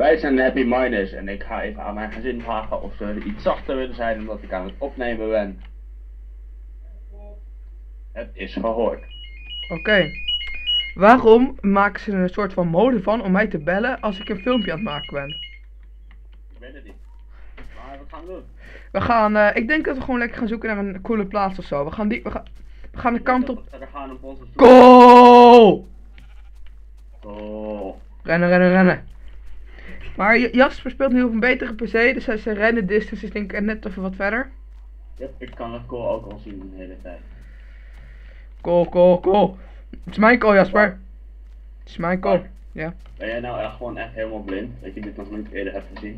Wij zijn de Happy Miners en ik ga even aan mijn gezin vragen of ze iets zachter willen zijn omdat ik aan het opnemen ben. Het is gehoord. Oké. Waarom maken ze er een soort van mode van om mij te bellen als ik een filmpje aan het maken ben? Ik weet het niet. Maar wat gaan we doen? We gaan, ik denk dat we gewoon lekker gaan zoeken naar een coole plaats of zo. We gaan de kant op. We gaan op onze zoek. Goal! Oh. Rennen, rennen, rennen. Maar Jasper speelt nu op een betere PC, dus zijn rennen distance is denk ik net even wat verder. Ja, ik kan het call ook al zien de hele tijd. Goal, goal, goal. Het is mijn call, Jasper. Het is mijn call. Ja. Ben jij nou echt gewoon echt helemaal blind? Dat je dit nog niet eerder hebt gezien?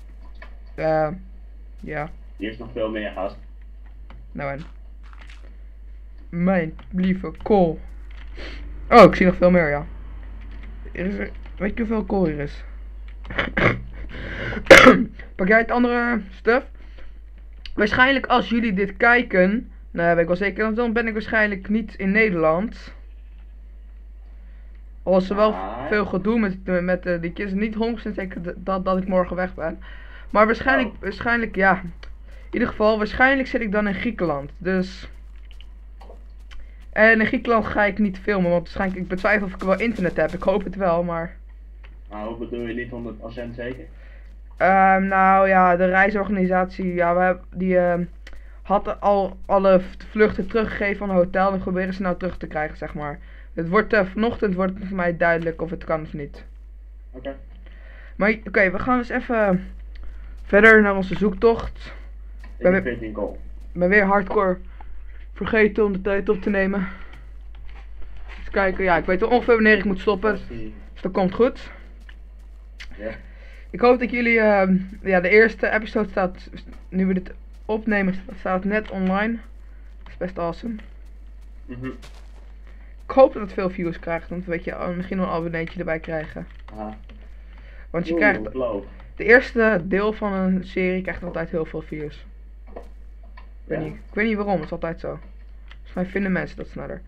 Ja. Hier is nog veel meer gast. Nou en. Mijn lieve call. Oh, ik zie nog veel meer, ja. Weet je hoeveel call hier is? Pak jij het andere stuff? Waarschijnlijk als jullie dit kijken, nou weet ik wel zeker, dan ben ik waarschijnlijk niet in Nederland. Al is er wel veel gedoe met die kids, niet 100% zeker dat ik morgen weg ben. Maar waarschijnlijk ja. In ieder geval, waarschijnlijk zit ik dan in Griekenland. Dus. En in Griekenland ga ik niet filmen, want waarschijnlijk, ik betwijfel of ik wel internet heb. Ik hoop het wel, maar. Maar hoe bedoel je niet 100% zeker? Nou ja, de reisorganisatie, ja, die had al alle vluchten teruggegeven van het hotel en proberen ze nou terug te krijgen, zeg maar. Het wordt vanochtend wordt het voor mij duidelijk of het kan of niet. Oké. Maar oké, we gaan dus even verder naar onze zoektocht. Ik heb 14 call. Ik ben weer hardcore vergeten om de tijd op te nemen. Even kijken, ja, ik weet ongeveer wanneer ik moet stoppen. Dus dat komt goed. Ja. Ik hoop dat jullie, ja, de eerste episode staat, nu we dit opnemen, staat net online. Dat is best awesome. Ik hoop dat het veel views krijgt, want weet je, misschien nog een abonneetje erbij krijgen. Aha. Want je krijgt, de eerste deel van een serie krijgt altijd heel veel views. Ik weet niet waarom, het is altijd zo. Volgens mij vinden mensen dat sneller.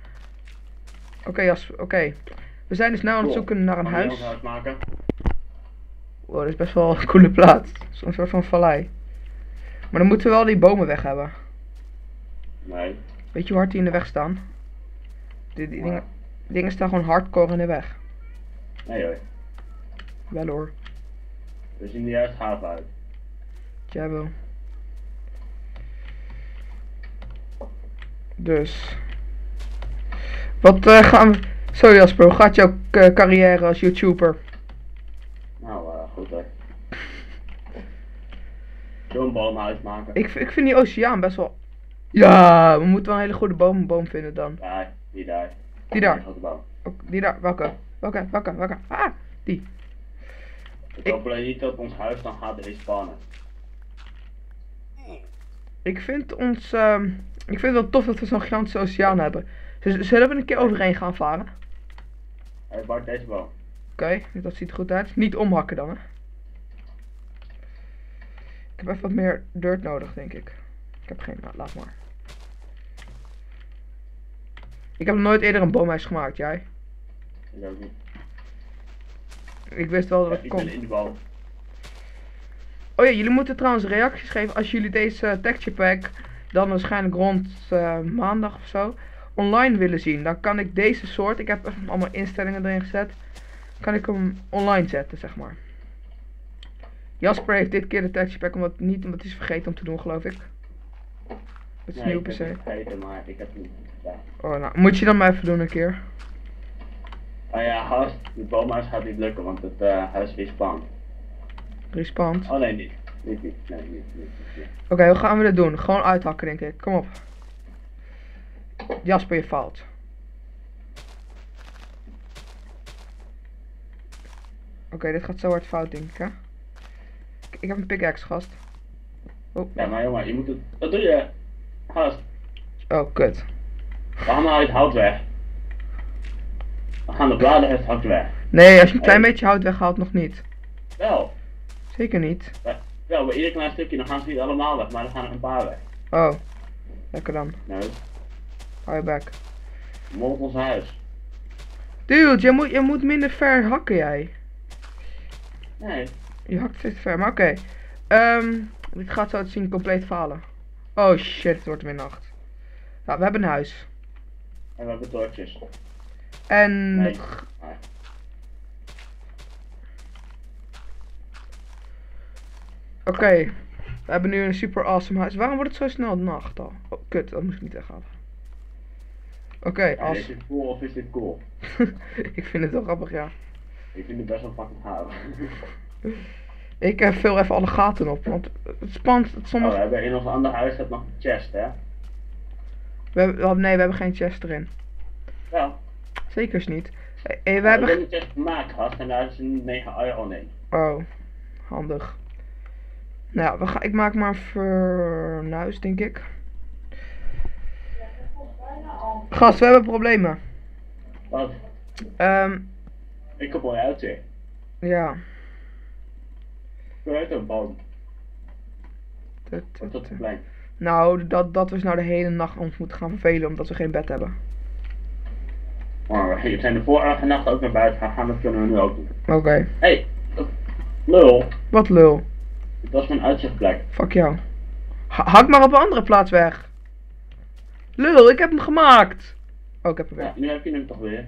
Oké. We zijn dus nu aan het zoeken naar een huis. Wow, dat is best wel een coole plaats. Zo'n soort van vallei. Maar dan moeten we wel die bomen weg hebben. Nee. Weet je hoe hard die in de weg staan? Die dingen staan gewoon hardcore in de weg. Nee hoor. Wel hoor. We zien er juist gaaf uit. Jawel. Dus. Wat gaan we... Zo Jasper, hoe gaat jouw carrière als YouTuber? Nou, goed hoor. Zo'n boomhuis maken. Ik vind die oceaan best wel... Ja, we moeten wel een hele goede boom vinden dan. Ja, die daar. Die daar? Die die daar, welke? Ah, die. Ik hoop alleen niet dat ons huis dan gaat respawnen. Ik vind het wel tof dat we zo'n gigantische oceaan hebben. Zullen we een keer overheen gaan varen? Hey Bart, deze boom. Oké, dat ziet er goed uit. Niet omhakken dan, hè. Ik heb even wat meer dirt nodig, denk ik. Ik heb geen, nou, laat maar. Ik heb nog nooit eerder een boomhuis gemaakt, jij? Ik ook niet. Ik wist wel dat het kon. Ik ben in de boom. Oh ja, jullie moeten trouwens reacties geven als jullie deze texture pack dan waarschijnlijk rond maandag of zo online willen zien. Dan kan ik deze soort, ik heb even allemaal instellingen erin gezet, kan ik hem online zetten, zeg maar. Jasper heeft dit keer de texture pack omdat hij is vergeten om te doen, geloof ik. Het is nieuw per se. Ik heb het vergeten, maar ik heb het niet gedaan. Oh, nou, moet je dan maar even doen een keer. Oh ja, gast, de boomhuis gaat niet lukken, want het huis respawnt. Respawnt? Oh nee, niet. Nee, niet. Oké, hoe gaan we dit doen? Gewoon uithakken, denk ik. Kom op. Jasper, je faalt. Oké, dit gaat zo hard fout, denk ik, hè? Ik heb een pickaxe, gast. Oh. Ja, maar jongen, je moet het... Wat doe je? Gast. Oh, kut. We gaan nou het hout weg. We gaan de bladen het hout weg. Nee, als je een klein beetje hout weghaalt, nog niet. Wel. Zeker niet. Wel, bij ieder klein stukje, dan gaan ze niet allemaal weg, maar dan gaan er een paar weg. Oh. Lekker dan. Nee. Hou je back. Molt ons huis. Dude, je moet minder ver hakken, jij. Nee, Je hakt steeds ver, maar oké. Dit gaat zo te zien compleet falen. Oh shit, het wordt weer nacht. Nou, we hebben een huis. En we hebben torches. En... Nee. het Nee. Oké, we hebben nu een super awesome huis. Waarom wordt het zo snel nacht al? Oh, kut, dat moest ik niet weghalen. Oké, Is als... dit cool of is dit cool? Ik vind het wel grappig, ja. Ik vind het best wel fucking hard. Ik vul even alle gaten op, want het spant... Het Oh, we sommige... hebben in ons andere huis nog een chest, hè? Nee, we hebben geen chest erin. Ja. Zekers niet. We We hebben... hebben een chest gemaakt, gast, en daar is een 9 iron in. Oh, handig. Nou, ik maak maar een fornuis, denk ik. Gast, we hebben problemen. Wat? Ehm, Ik heb mooi uitzicht. ja. Hoe heet een boom? Dat- Wat is dat probleem? Nou, dat we nou de hele nacht ons moeten gaan vervelen omdat we geen bed hebben. Maar we zijn de vorige nacht ook naar buiten gegaan, dat kunnen we nu ook doen. Oké. Hey, lul, Wat lul. dit was mijn uitzichtplek. Fuck jou. Hak maar op een andere plaats weg. Lul, ik heb hem gemaakt. Oh, ik heb hem Ja, weg. nu heb je hem toch weer.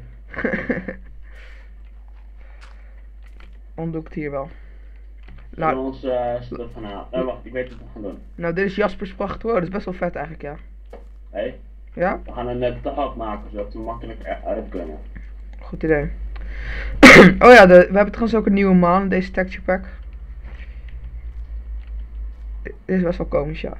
Dan doe ik het hier wel. Zullen we Nou, ons stuff gaan halen? Wacht, ik weet wat we gaan doen. nou, dit is Jaspers prachthoor. Dat is best wel vet eigenlijk, ja. Hey, Ja? we gaan een net dag maken zodat we makkelijk eruit kunnen. Goed idee. Oh ja, we hebben trouwens ook een nieuwe maan in deze texture pack. Dit is best wel komisch, ja.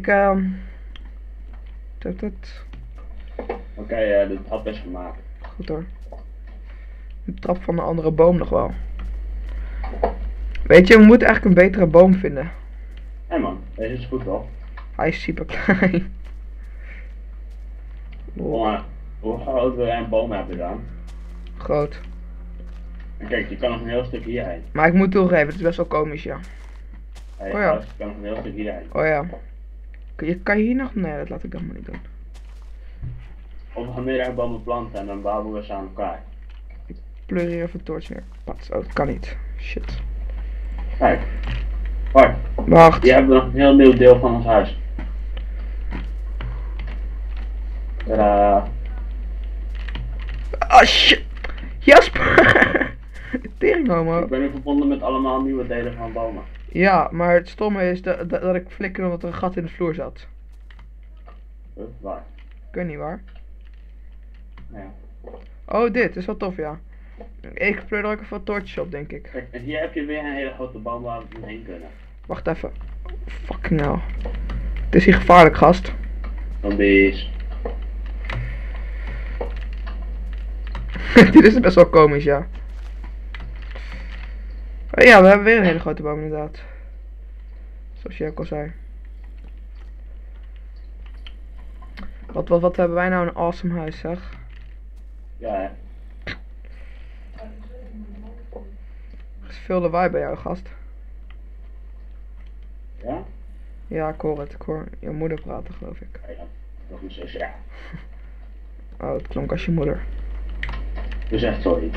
Oké, de trap is gemaakt. Goed hoor. De trap van een andere boom nog wel. Weet je, we moeten eigenlijk een betere boom vinden. Hé man, deze is goed toch? Hij is super klein. Maar hoe groot wil jij een boom hebben dan? Groot. En kijk, je kan nog een heel stuk hierheen. Maar ik moet toegeven, het is best wel komisch, ja. Hey, Oh ja. gast, je kan nog een heel stuk hierheen. Oh ja. Kan je hier nog? Nee, dat laat ik dan maar niet doen. Of we gaan meerdere bomen planten en dan bouwen we ze aan elkaar. Pleur hier even een torch neer. Pats. Oh, dat kan niet. Shit. Kijk. Wacht, Wacht. hier hebben we nog een heel nieuw deel van ons huis. Tadaa. Ah, shit. Jasper. Tering homo. Ik ben nu verbonden met allemaal nieuwe delen van bomen. Ja, maar het stomme is dat ik flikker omdat er een gat in de vloer zat. Waar? Ik weet niet waar. Ja. Oh, dit is wel tof, ja. Ik pleur er ook even wat toortjes op, denk ik. Kijk, en hier heb je weer een hele grote boom waar we heen kunnen. Wacht even. Fucking hell. Het is hier gevaarlijk, gast. Zombies. Dit is best wel komisch, ja. Oh ja, we hebben weer een hele grote boom, inderdaad. Zoals je ook al zei. Wat hebben wij nou een awesome huis, zeg. Ja, hè. Er is veel lawaai bij jou, gast. Ja? Ja, ik hoor het. Ik hoor je moeder praten, geloof ik. Ja, nog een zus, ja. Oh, het klonk als je moeder. Dus echt sorry.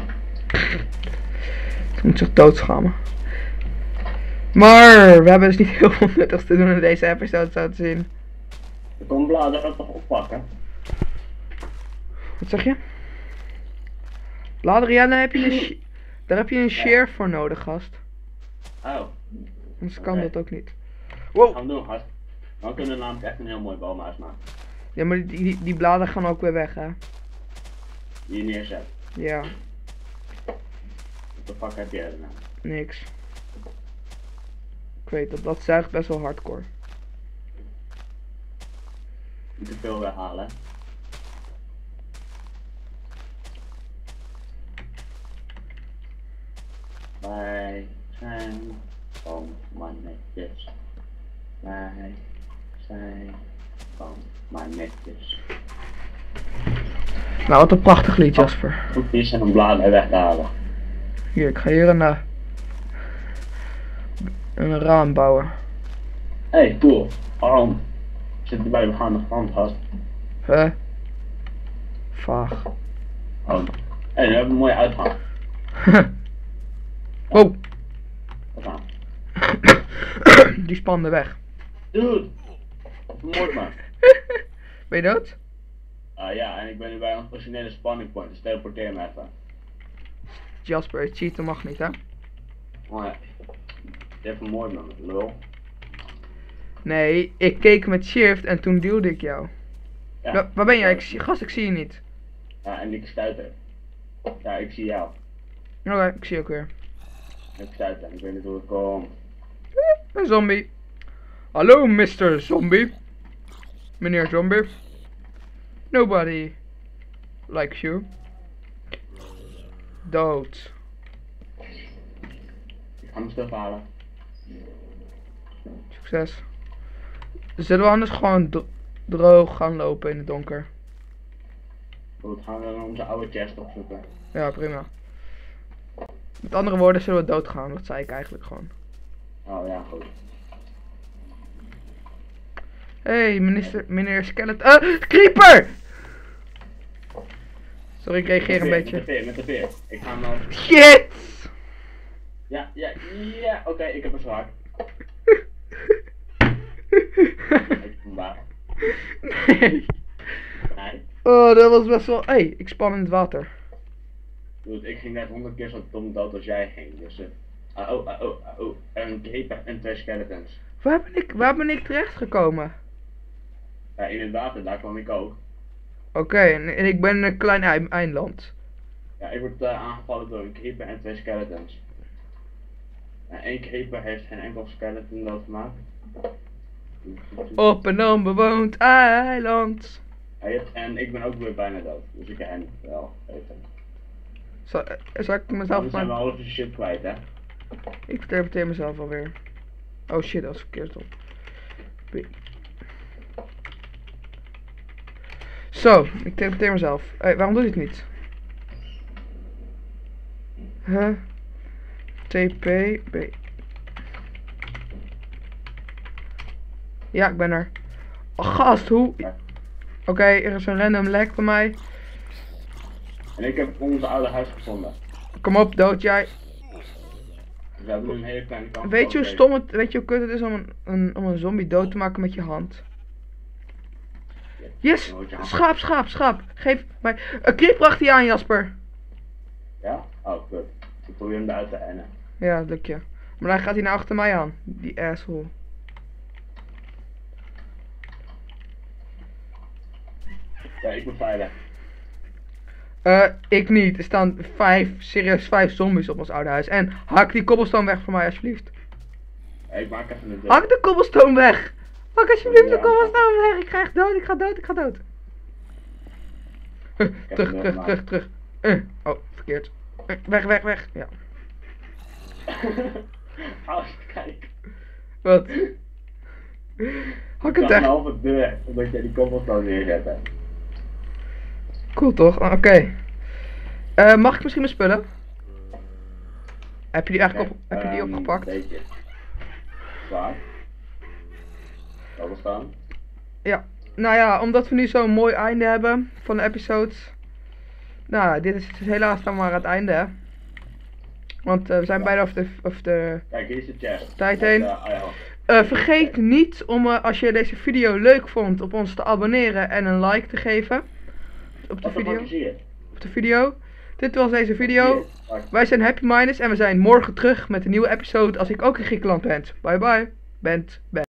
Ze moet zich doodschamen. Maar we hebben dus niet heel veel nuttigs te doen in deze episode, zo te zien. Je kon bladeren toch oppakken? Wat zeg je? Bladeren, ja, daar heb je een share voor nodig, gast. Oh, Anders kan Oké. dat ook niet. gaan Wow! we doen, gast. Dan kunnen we namelijk echt een heel mooi boomhuis maken. Ja, maar die bladeren gaan ook weer weg, hè? Die je neerzet. Ja, Wat de fuck heb jij er nou? niks. Ik weet dat zuigt best wel hardcore. Niet te veel weghalen. Wij zijn boomannetjes. Wij zijn boomannetjes. Nou, wat een prachtig lied, Jasper. Goed is en een bladeren weg te halen. Hier, ik ga hier een raam bouwen. Hey, cool. Arm. Zit er bij de gaande hand vast. Huh? Vaag. Oh. Hey, nu hebben we een mooie uitgang. Wow! Wat dan? Die spande weg. Dude! Vermoord me. Ben je dood? Ja, en ik ben nu bij een originele spawning point, dus teleporteer me even. Jasper, cheaten mag niet, hè? Oh ja. Je vermoord me, lul. Nee, ik keek met shift en toen duwde ik jou. Ja. Waar ben jij? Gast, ik zie je niet. Ja, en ik stuiter. Ja, ik zie jou. Oké, ik zie je ook weer. Ik stuiter, ik weet niet hoe het komt. Een zombie. Hallo, Mr. Zombie. Meneer Zombie. Nobody likes you. Dood. Ik ga mijn stuff halen. Succes. Zullen we anders gewoon droog gaan lopen in het donker? Goed, gaan we dan onze oude chest opzoeken. Ja, prima. Met andere woorden zullen we doodgaan, dat zei ik eigenlijk gewoon. Oh ja, goed. Hey, meneer Skeleton. Creeper! Sorry, ik reageer een beetje. Met de veer. Ik ga hem dan... Shit! Ja, oké, ik heb een zwaard. Ik kom daar. Nee. Nee. Oh, dat was best wel... Hey, ik span in het water. Dude, ik ging net 100 keer zo dom dood als jij ging, dus... Een creeper en 2 skeletons. Waar ben ik terecht gekomen? Ja, in het water, daar kwam ik ook. Oké, en ik ben een klein eiland. Ja, ik word aangevallen door een creeper en 2 skeletons. En 1 creeper heeft geen enkel skeleton doodgemaakt. Op een onbewoond eiland. En ik ben ook weer bijna dood, dus ik ken wel even. Zal ik mezelf We zijn wel maar... half shit kwijt, hè? Ik teleporteer mezelf alweer. Oh shit, dat is verkeerd op. Zo, ik teleporteer mezelf. Hey, waarom doe je het niet? Huh? TP. Ja, ik ben er. Oh, gast, hoe? Oké, er is een random lag bij mij. En ik heb ons oude huis gevonden. Kom op, dood jij. We hebben nu een hele kleine kans. Weet je hoe stom het, weet je hoe kut het is om een zombie dood te maken met je hand? Yes! Schaap! Geef mij... Een creeper achter je aan, Jasper! Ja? Oh, goed. Ik probeer hem eruit te rennen. Ja, dat lukt je. Maar dan gaat hij naar achter mij aan. Die asshole. Ja, ik ben veilig. Ik niet. Er staan 5 zombies op ons oude huis. En hak die cobblestone weg voor mij, alsjeblieft. Ja, ik maak even een deur. Hak de cobblestone weg! Hak alsjeblieft de Ja, cobblestone weg! Ik ga echt dood, ik ga dood. Terug. Oh, verkeerd. Weg. Ja. Als kijk. Wat? Hak het een echt. halve deur, omdat jij die cobblestone neerzet. Cool toch? Oké. Mag ik misschien mijn spullen? Heb je die eigenlijk heb je die opgepakt? Een beetje. Zwaar. Zal we staan? Ja. Nou ja, omdat we nu zo'n mooi einde hebben van de episodes. Nou, dit is helaas dan maar het einde, hè. Want we zijn bijna over de Kijk, hier is de chest. tijd heen. Ja. Vergeet niet om, als je deze video leuk vond, op ons te abonneren en een like te geven. Op de video. Dit was deze video. Wij zijn Happy Miners en we zijn morgen terug met een nieuwe episode als ik ook in Griekenland ben. Bye bye.